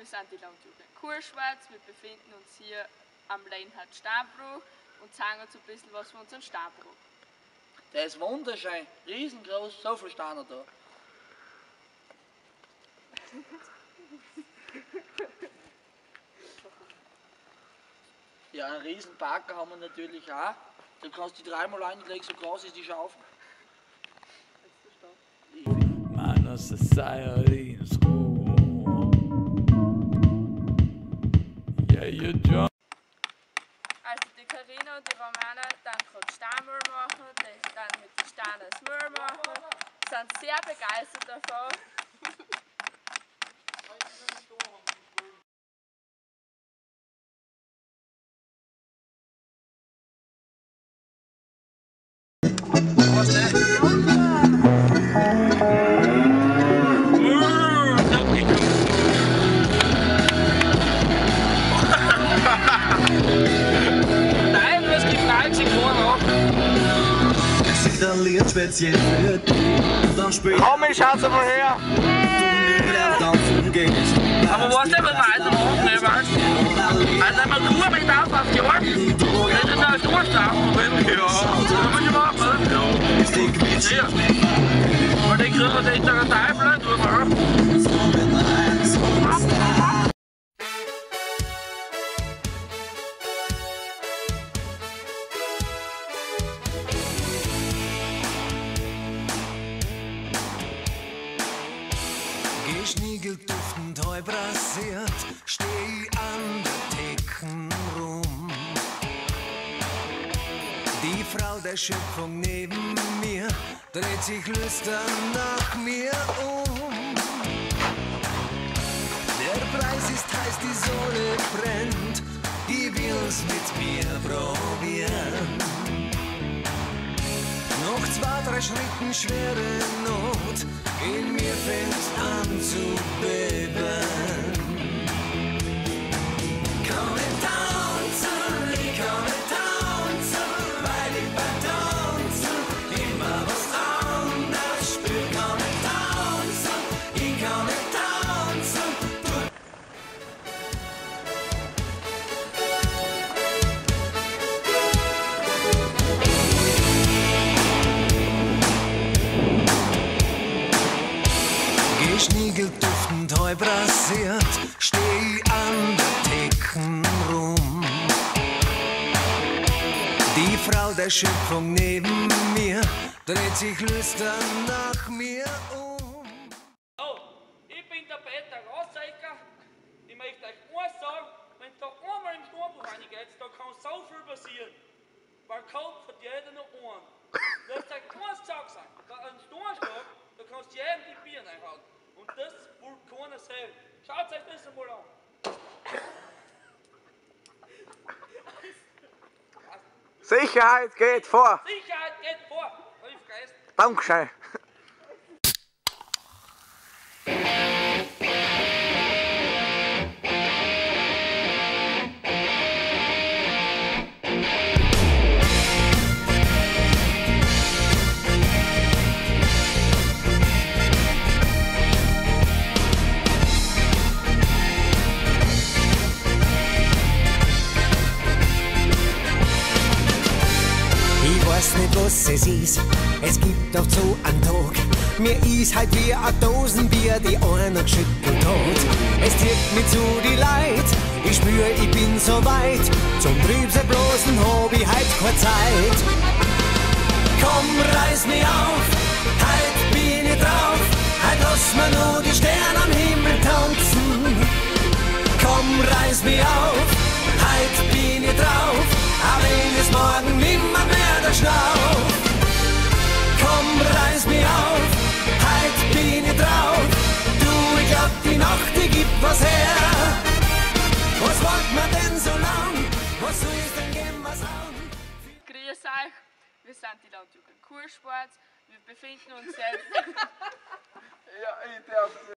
sind die Landjugend Kurschweiz. Wir befinden uns hier am Leinhard Steinbruch und zeigen uns ein bisschen was von unserem Steinbruch. Der ist wunderschön, riesengroß, so viel Steine da. Ja, einen riesen Parker haben wir natürlich auch. Da kannst du die dreimal einlegen, so groß ist die Schaufel. Man society in school. Yeah, you drunk. Also die Carina und die Romana dann gerade Steinmüll machen, die dann mit den Steinen das Müll machen, sind sehr begeistert davon. Nein, das gibt 90 Euro. Es ist ein Lied speziell für dich. Dann spielt Komm, ich schau's mal her. du nicht tanzen gehst. Aber was denn, wenn wir heute machen, ne, weißt du? Also, wenn wir nur mit auf die Ohren, dann ist das durchstarten, wenn wir das können wir machen, oder? Ja. Ist die Quietsche Ja. Weil den kriegen wir den Teufel, tun wir auch. Geschniegelt, duftend, halb rasiert, steh ich an der Theken rum. Die Frau der Schöpfung neben mir dreht sich lüstern nach mir um. Der Preis ist heiß, die Sonne brennt, die will's mit mir probieren. Noch 2, 3 Schritten schwere Not, in mir fängt an zu beben. Komme tanzen, ich komme tanzen, weil ich beim Tanzen immer was anderes spür. Komme tanzen, ich komme tanzen. Geschniegelt, duftend, halb rasiert, steh ich an der Theken rum. Die Frau der Schöpfung neben mir dreht sich lüstern nach mir um. So, ich bin der Peter Rossecker. Ich möchte euch eins sagen, wenn da einmal im Steinbruch reingeht, da kann so viel passieren. Weil Kopf hat jeder noch einen. Lass euch eins gesagt sein, da ein Steinschlag, da kannst du jedem die Bier reinhauen. Und das will keiner sehen. Schaut euch das einmal an. Sicherheit geht vor. Sicherheit geht vor. Hab ich vergessen. Dankeschön. Ich weiß nicht, was es ist, es gibt oft so einen Tag. Mir ist halt wie ein Dosenbier, die einer geschüttelt hat. Es zieht mich zu die Leid, ich spür, ich bin so weit. Zum Trübselblosen hab ich heut keine Zeit. Komm, reiß mich auf, heut bin ich drauf. Heut lass mir nur die Sterne am Himmel tanzen. Komm, reiß mich auf, heut bin ich drauf. Aber wenn es morgen nimmer mehr der Schnauf. Komm, reiß mich auf, heut bin ich drauf. Du, ich glaub, die Nacht, die gibt was her. Was wollt man denn so lang? Was soll ich denn geben, was an? Grüß euch, wir sind die Landjugend Kurschweiz. Wir befinden uns jetzt Ja, ich darf